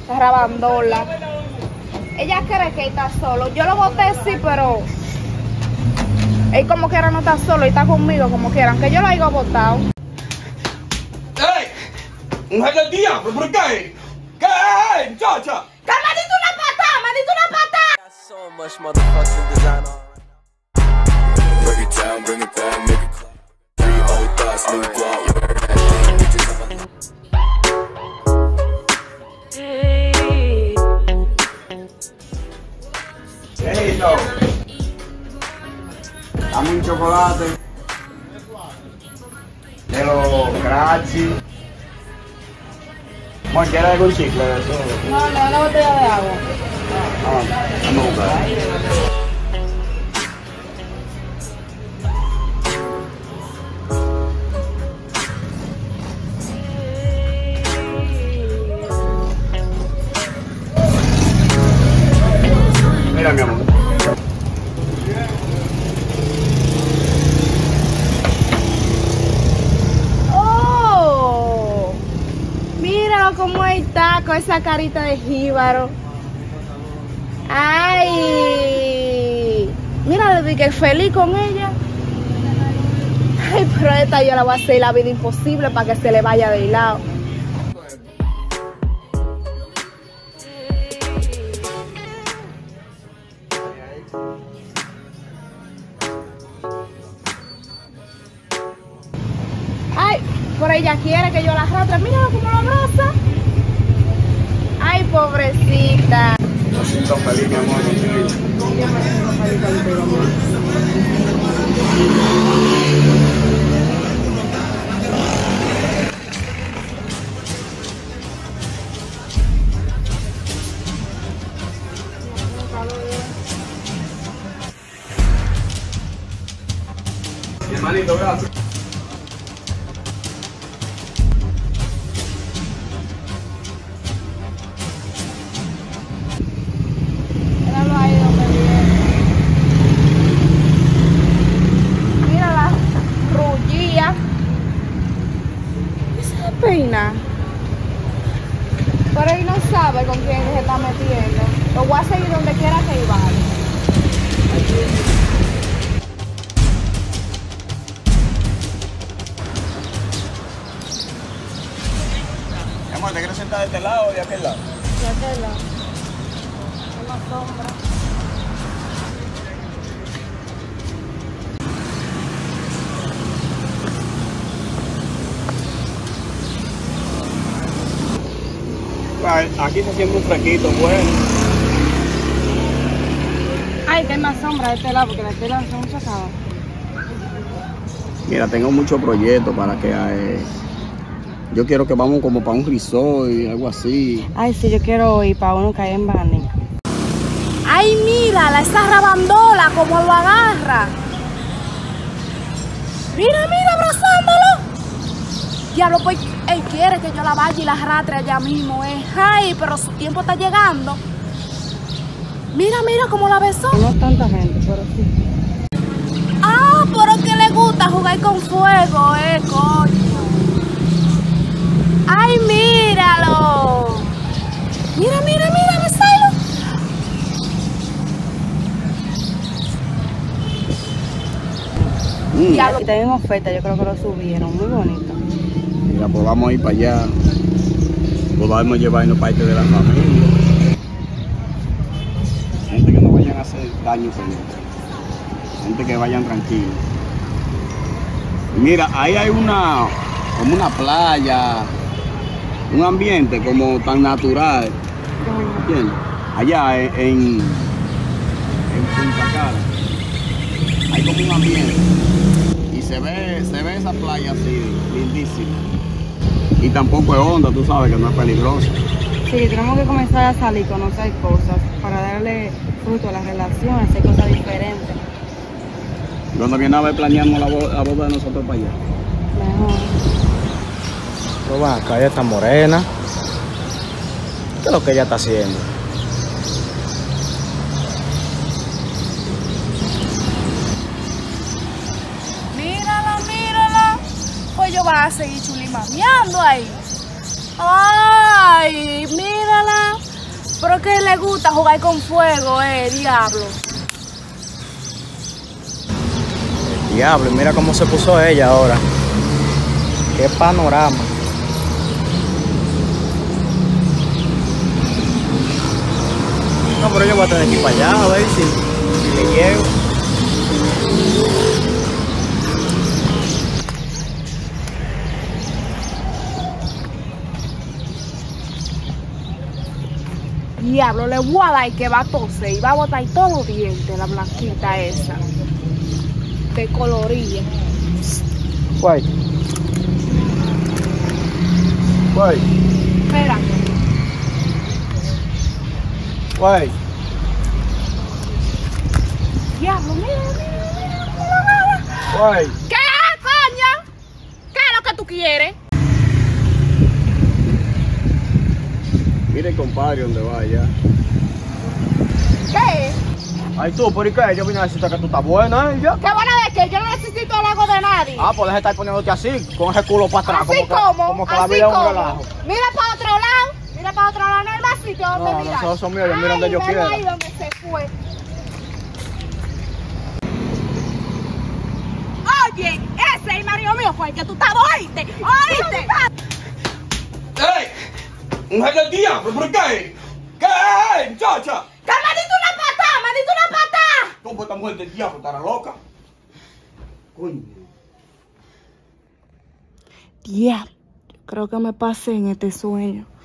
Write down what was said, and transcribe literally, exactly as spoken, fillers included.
rabandola. Ella cree que está solo. Yo lo boté sí, pero él como quiera no está solo y está conmigo como quieran, que yo lo haya botado. ¡Ey! ¡Mujer del diablo! ¿Por qué? ¿Qué? ¡Muchacha! ¡Que me diste una patada! ¡Me diste una patada! So much motherfucking design on. Break it down, bring it back, make it clap. Three old thoughts, new guap. Hey, no. Dame un chocolate. De los Crachi. Bueno, ¿quieres algún chicle de eso? No, no, una botella de agua. Ah, vamos a buscar. Mira, mi amor. ¡Oh! Míralo cómo está con esa carita de jíbaro. ¡Ay! Mira, desde que feliz con ella. Ay, pero esta yo la voy a hacer la vida imposible para que se le vaya de lado. Ay, pero ella quiere que yo la arrastre. Mira cómo la abraza. Ay, pobrecita. Me siento feliz, mi amor, contigo. Yo me siento feliz contigo, amor. Mi hermanito, gracias. Míralo ahí donde viene. Mira la rullía. ¿Qué se peina? Pero él no sabe con quién se está metiendo. Lo voy a seguir donde quiera que él vaya. Mi amor, ¿te quieres sentar de este lado o de aquel lado? Ya te lo. Una sombra. Ay, aquí se siente un fresquito, bueno. Ay, que hay más sombra de este lado porque de este lado son muchas cabas. Mira, tengo muchos proyectos para que... Eh, yo quiero que vamos como para un resort y algo así. Ay, sí, yo quiero ir para uno que hay en Bani. Ay, mírala, esa rabandola, como lo agarra. Mira, mira, abrazándolo. Diablo, pues él quiere que yo la vaya y la arrastre allá mismo, eh. Ay, pero su tiempo está llegando. Mira, mira cómo la besó. No es tanta gente, pero sí. Ah, pero es que le gusta jugar con fuego, eh, coño. Ay, míralo. Mira, mira, mira, besalo. Mm. Diablo. Aquí también oferta, yo creo que lo subieron, muy bonito. Mira, pues vamos a ir para allá. Pues vamos a llevarnos parte de la familia. Gente que no vayan a hacer daño con esto. Gente que vayan tranquilos. Mira, ahí hay una, como una playa, un ambiente como tan natural. ¿Entiendes? Allá en, en, en Punta Cana hay como un ambiente y se ve, se ve esa playa así, lindísima. Y tampoco es honda, tú sabes que no es peligroso. Sí, tenemos que comenzar a salir, conocer cosas, para darle fruto a la relación, hacer cosas diferentes. Cuando viene a ver planeamos la, bo la boda de nosotros para allá. Mejor. Pero va, acá ella está morena. ¿Qué es lo que ella está haciendo? Mírala, mírala. Pues yo voy a seguir chulimameando ahí. Ay, mírala. es que le gusta jugar con fuego, eh, diablo. Diablo, y mira cómo se puso ella ahora. Qué panorama. No, pero yo voy a tener que ir para allá a ver si, si le llego. Diablo, le voy a dar que va a toser y va a botar todos los dientes, la blanquita esa. De colorilla. Guay. Guay. Espera. Guay. Diablo, mira, mira, mira, mira, mira. Guay. ¿Qué, coño? ¿Qué es lo que tú quieres? Mire, compadre, donde vaya. ¿Qué? Ay, tú, ¿por qué? Yo vine a decirte que tú estás buena, ¿eh? Ya. ¿Qué buena de qué? Yo no necesito el lago de nadie. Ah, pues deja de estar poniéndote así, con ese culo para atrás. Así como, como, que, como que la así vida es un como. relajo. Mira para otro lado, mira para otro lado, no hay más sitio donde No, mirar. no, esos son míos, yo miro donde yo Ay, quiera. velo ahí donde se fue. Oye, ese es el marido mío fue el que tú estabas, oíste, oíste. ¡Ey! ¡Mujer del diablo! ¿Por qué? ¿Qué, muchacha? ¡Que me diste una patada, me diste una patada! ¿Cómo esta mujer del diablo estará loca? Coño. Diablo, yo creo que me pasé en este sueño.